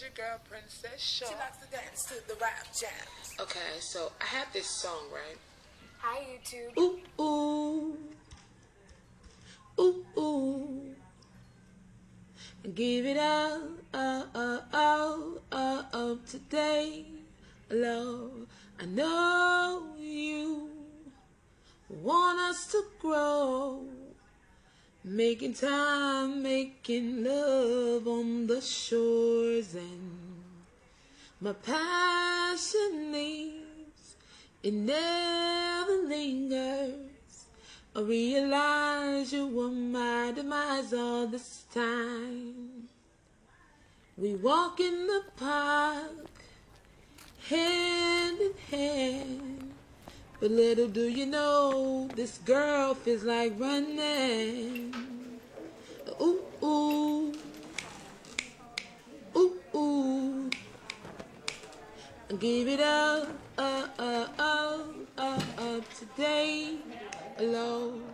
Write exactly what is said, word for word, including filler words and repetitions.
your girl, Princess Shaw. She likes to dance to the rap jams. Okay, so I have this song, right? Hi, YouTube. Ooh, ooh. Ooh, ooh. Give it up, uh, uh, oh, uh, oh, today, love. I know you want us to grow. Making time, making love on the shores, and my passion leaves, it never lingers. I realize you were my demise all this time. We walk in the park, hand in hand, but little do you know, this girl feels like running. Ooh, ooh, ooh, ooh. Give it up, uh, uh, uh, uh, uh, today, alone.